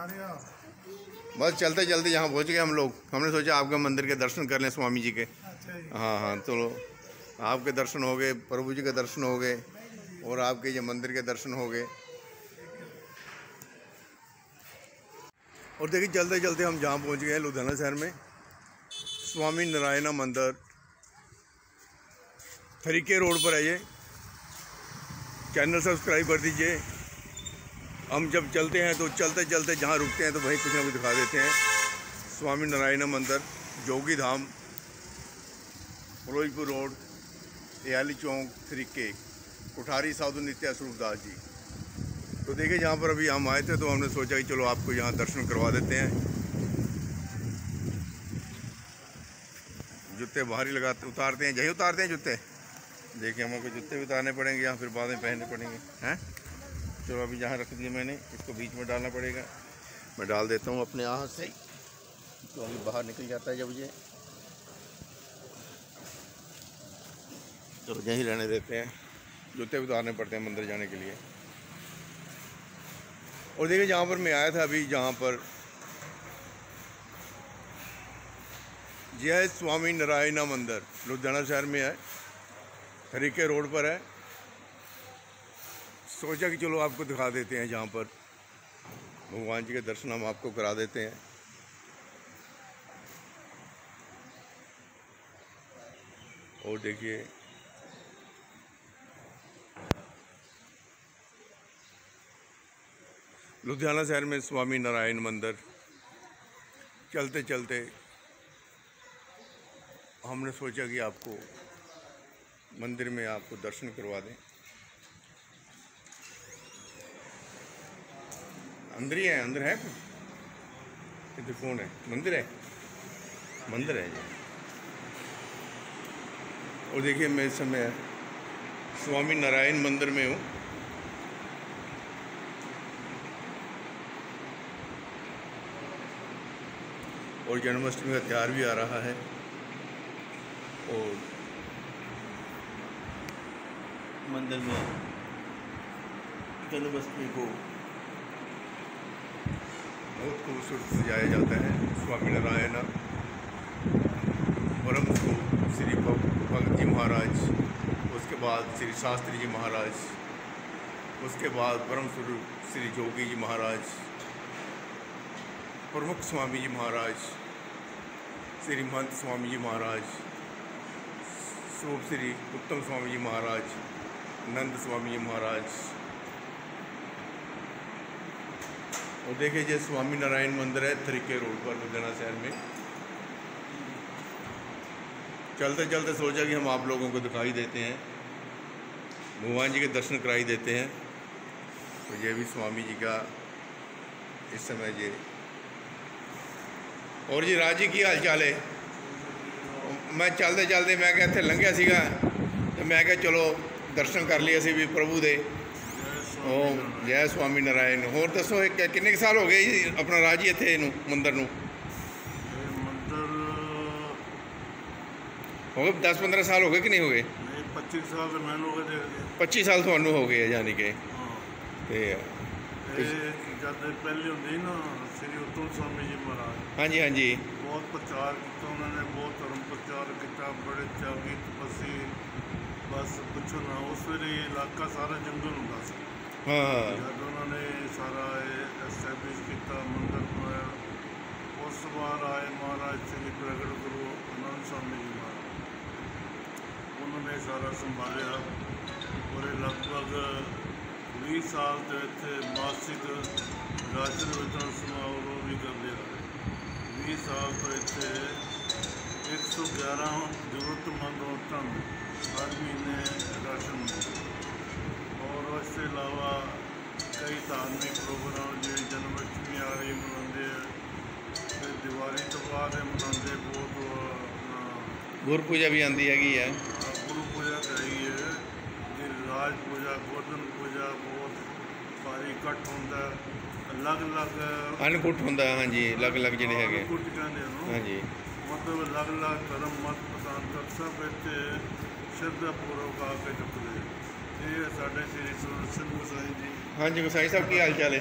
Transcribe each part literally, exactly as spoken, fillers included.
बस चलते चलते यहाँ पहुँच गए हम लोग। हमने सोचा आपके मंदिर के दर्शन कर लें स्वामी जी के। हाँ हाँ, तो आपके दर्शन हो गए, प्रभु जी के दर्शन हो गए और आपके ये मंदिर के दर्शन हो गए। और देखिए चलते चलते हम जहाँ पहुँच गए लुधियाना शहर में, स्वामी नारायण मंदिर थरीके रोड पर है ये। चैनल सब्सक्राइब कर दीजिए। हम जब चलते हैं तो चलते चलते जहाँ रुकते हैं तो वहीं कुछ ना कुछ दिखा देते हैं। Swaminarayan Mandir, Jogi Dham, Ferozepur road, Ayali Chowk, Thrike, Kothari Sadhu Nitya Swaroopdas ji. तो देखिए जहाँ पर अभी हम आए थे तो हमने सोचा कि चलो आपको यहाँ दर्शन करवा देते हैं। जूते बाहर ही लगाते उतारते हैं, यहीं उतारते हैं जूते। देखिए हमको जूते भी उतारने पड़ेंगे या फिर बाद में पहनने पड़ेंगे हैं। चलो अभी जहाँ रख दिया मैंने, इसको बीच में डालना पड़ेगा। मैं डाल देता हूँ अपने हाथ से, तो अभी बाहर निकल जाता है जब ये, तो यहीं रहने देते हैं। जूते भी उतारने पड़ते हैं मंदिर जाने के लिए। और देखिए जहाँ पर मैं आया था अभी, जहाँ पर जय स्वामी नारायण मंदिर लुधियाना शहर में है, थरीके रोड पर है। सोचा कि चलो आपको दिखा देते हैं, जहाँ पर भगवान जी के दर्शन हम आपको करा देते हैं। और देखिए लुधियाना शहर में स्वामी नारायण मंदिर। चलते चलते हमने सोचा कि आपको मंदिर में आपको दर्शन करवा दें। अंदर ही है, अंदर है इधर कौन है? मंदिर है, मंदिर है ये। और देखिए मैं इस समय स्वामी नारायण मंदिर में हूँ। और जन्माष्टमी का त्यौहार भी आ रहा है और मंदिर में जन्माष्टमी को बहुत खूबसूरत सजाया जाता है। स्वामी नारायण परम श्री भगत जी महाराज, उसके बाद श्री शास्त्री जी महाराज, उसके बाद परम स्वरूप श्री जोगी जी महाराज, प्रमुख स्वामी जी महाराज, श्री महंत स्वामी जी महाराज, स्वरूप श्री उत्तम स्वामी जी महाराज, नंद स्वामी जी महाराज। और देखिए ये स्वामी नारायण मंदिर है थरीके रोड पर लुधियाना शहर में। चलते चलते सोचा कि हम आप लोगों को दिखाई देते हैं, भगवान जी के दर्शन कराई देते हैं। तो ये भी स्वामी जी का इस समय ये। और जी राजी की हाल चाल है? मैं चलते चलते मैं क्या इतने लंघिया सीगा तो मैं क्या चलो दर्शन कर लिए असी भी प्रभु दे। ओ जय स्वामी नारायण। होर दसो किन्ने साल हो गए जी अपना राज ही इत्थे इनू मंदिर नू? हो गए दस पंद्रह साल हो गए कि नहीं हो गए? पच्चीस साल तो मैंने हो गए। पच्चीस साल थानू हो गए यानी कि। जब पहले होंगे ना श्री उत्तम स्वामी जी महाराज, हाँ जी हाँ जी, बहुत प्रचार किया उन्होंने, बहुत धर्म प्रचार किया, बड़े त्यागी तपस्वी, बस पूछो ना। उस वे इलाका सारा जंगल होंगे सी। हाँ जब उन्होंने सारा एस्टैबलिश किया, मंदिर बनाया, उस बार आए महाराज श्री प्रगट गुरु आनंद स्वामी जी महाराज, उन्होंने सारा संभालिया। और लगभग बीस साल तो इतने मासिक राशन वितरण समारोह भी करते रहे। बीस साल तो इतने एक सौ ग्यारह जरूरतमंद औरतों में हर महीने राशन मिलता। और उसके अलावा कई धार्मिक प्रोग्राम जो जन्माष्टमी आ रही मनाते हैं, फिर दिवाली तो बाद मनाते बहुत। गुरु पूजा भी आती हैगी है, गुरु पूजा करी है, राज पूजा, गोधन पूजा, बहुत भारी इकट्ठ होंगे। अलग अलग अनकुट होंगे। हाँ जी, अलग अलग जिहड़े हैगे अनकुट कहते हैं। हाँ जी, मतलब अलग अलग धर्म मत पतांतर सब इतने श्रद्धापूर्वक आके चुकते। ये साढ़े श्री सुरत सिंह गोसाई जी। हाँ जी गोसाई साहब की हाल चाल है?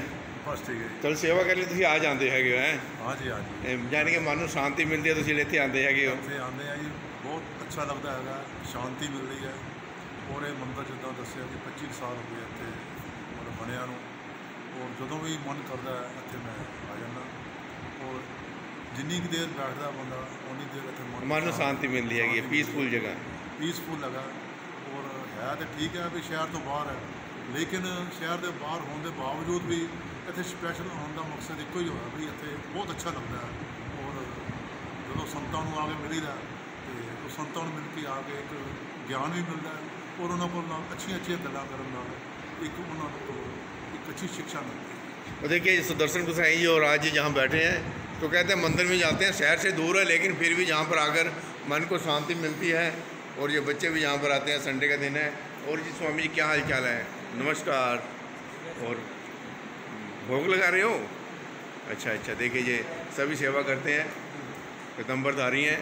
बस ठीक है जी। ਚਲ ਸੇਵਾ ਕਰਨ ਲਈ ਤੁਸੀਂ ਆ ਜਾਂਦੇ ਹੈਗੇ ਹੋ ਹੈ हाँ जी हाँ जी ਯਾਨੀ ਕਿ ਮਨ ਨੂੰ ਸ਼ਾਂਤੀ ਮਿਲਦੀ ਹੈ ਤੁਸੀਂ ਇੱਥੇ ਆਉਂਦੇ ਹੈਗੇ ਹੋ ਇੱਥੇ ਆਉਂਦੇ ਆ ਜੀ, ਬਹੁਤ ਅੱਛਾ ਲੱਗਦਾ ਹੈਗਾ, ਸ਼ਾਂਤੀ ਮਿਲਦੀ ਹੈ। ਔਰ ਇਹ ਮੰਦਰ ਜਿੱਦਾਂ ਦੱਸਿਆ ਕਿ ਪੱਚੀ ਸਾਲ ਹੋ ਗਏ ਇੱਥੇ ਮਤਲਬ ਬਣਿਆ ਨੂੰ, ਔਰ ਜਦੋਂ ਵੀ ਮਨ ਕਰਦਾ ਹੈ ਇੱਥੇ ਮੈਂ ਆ ਜਾਂਦਾ। ਔਰ ਜਿੰਨੀ ਕੁ ਦੇਰ ਬੈਠਦਾ ਬੰਦਾ ਉਨੀ ਦੇਰ ਇੱਥੇ ਮਨ ਨੂੰ ਸ਼ਾਂਤੀ ਮਿਲਦੀ ਹੈਗੀ ਹੈ, ਪੀਸਫੁਲ ਜਗ੍ਹਾ। ਪੀਸਫੁਲ ਹੈਗਾ। ਔਰ ਹੈ ਤਾਂ ਠੀਕ ਹੈ ਵੀ ਸ਼ਹਿਰ ਤੋਂ ਬਾਹਰ ਹੈ, ਲੇਕਿਨ ਸ਼ਹਿਰ ਦੇ ਬਾਹਰ ਹੋਣ ਦੇ ਬਾਵਜੂਦ ਵੀ ਇੱਥੇ ਸਪੈਸ਼ਲ ਆਉਣ ਦਾ ਮਕਸਦ ਇੱਕੋ ਹੀ ਹੋਇਆ ਵੀ ਇੱਥੇ ਬਹੁਤ ਅੱਛਾ ਲੱਗਦਾ ਹੈ। ਔਰ ਜਦੋਂ ਸੰਤਾਂ ਨੂੰ ਆ ਕੇ ਮਿਲੀਦਾ ਅਤੇ ਉਹ ਸੰਤਾਂ ਨੂੰ ਮਿਲ ਕੇ ਆ ਕੇ ਇੱਕ ਗਿਆਨ ਵੀ ਮਿਲਦਾ ਹੈ, ਔਰ ਉਹਨਾਂ ਕੋਲ ਨਾਲ ਅੱਛੀਆਂ ਅੱਛੀਆਂ ਗੱਲਾਂ ਕਰਨ ਨਾਲ ਇੱਕ ਉਹਨਾਂ को एक अच्छी शिक्षा मिलती है। तो देखिए सुदर्शन गोसाई जी और आज जी जहाँ बैठे हैं तो कहते हैं मंदिर में जाते हैं, शहर से दूर है लेकिन फिर भी यहाँ पर आकर मन को शांति मिलती है। और ये बच्चे भी यहाँ पर आते हैं, संडे का दिन है। और जी स्वामी जी क्या हाल चाल है? नमस्कार। और भोग लगा रहे हो? अच्छा अच्छा। देखिए ये सभी सेवा करते हैं, पीतम्बरधारी हैं।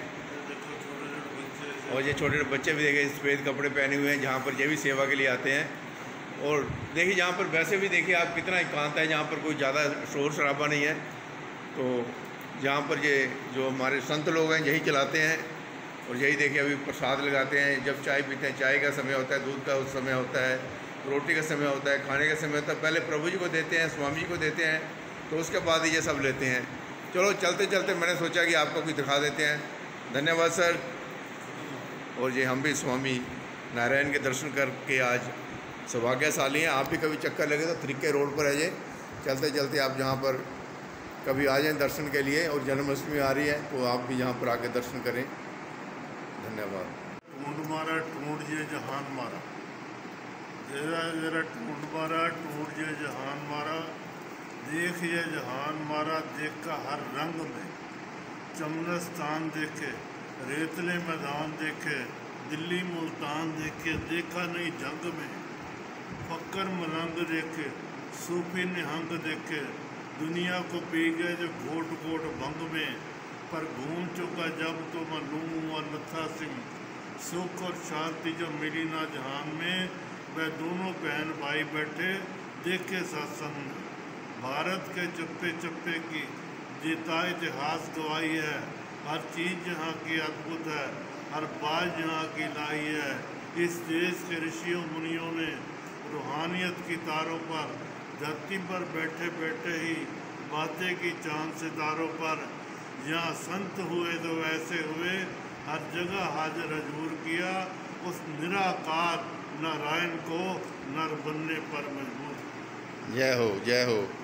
और ये छोटे छोटे बच्चे भी देखिए सफ़ेद कपड़े पहने हुए हैं, जहाँ पर ये भी सेवा के लिए आते हैं। और देखिए यहाँ पर वैसे भी देखिए आप कितना एकांत है, जहाँ पर कोई ज़्यादा शोर शराबा नहीं है। तो यहाँ पर ये जो हमारे संत लोग हैं यही चलाते हैं। और यही देखिए अभी प्रसाद लगाते हैं, जब चाय पीते हैं चाय का समय होता है, दूध का उस समय होता है, रोटी का समय होता है, खाने का समय होता है। पहले प्रभु जी को देते हैं, स्वामी जी को देते हैं, तो उसके बाद ये सब लेते हैं। चलो चलते चलते मैंने सोचा कि आपको भी दिखा देते हैं। धन्यवाद सर। और ये हम भी स्वामी नारायण के दर्शन करके आज सौभाग्यशाली हैं। आप भी कभी चक्कर लगे तो तरीके रोड पर है ये, चलते चलते आप जहाँ पर कभी आ जाएं दर्शन के लिए। और जन्माष्टमी आ रही है तो आप भी यहाँ पर आके दर्शन करें। धन्यवाद। ढूंढ मारा ढूंढ जे जहान मारा, जरा जरा ढूंढ मारा ढूंढ जे जहान मारा, देख ये जहान मारा देख का हर रंग में, चमनस्तान देखे रेतले मैदान देखे, दिल्ली मुल्तान देखे देखा नहीं जंग में, फक्कर मलंग देखे सूफी निहंग देखे, दुनिया को पी गए जो घोट घोट भंग में, पर घूम चुका जब तो मैं लूँ और लथा सिंह, सुख और शांति जो मिली ना जहान में, वह दोनों बहन भाई बैठे देखे सत्संग में। भारत के चप्पे चप्पे की जीता इतिहास गवाही है, हर चीज़ यहाँ की अद्भुत है, हर बात यहाँ की लाई है। इस देश के ऋषियों मुनियों ने रूहानियत की तारों पर धरती पर बैठे बैठे ही बातें की चांद सितारों पर, यहाँ संत हुए तो वैसे हुए, हर जगह हाजिर हजूर किया उस निराकार नारायण को, नर बनने पर मजबूर। जय हो जय हो।